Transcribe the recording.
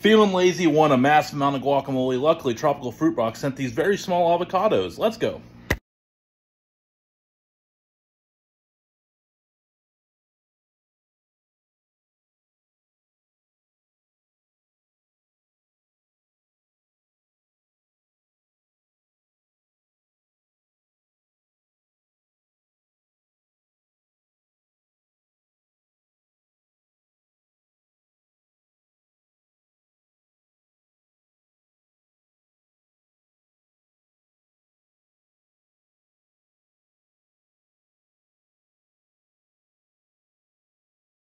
Feeling lazy, want a massive amount of guacamole. Luckily, Tropical Fruit Box sent these very small avocados. Let's go.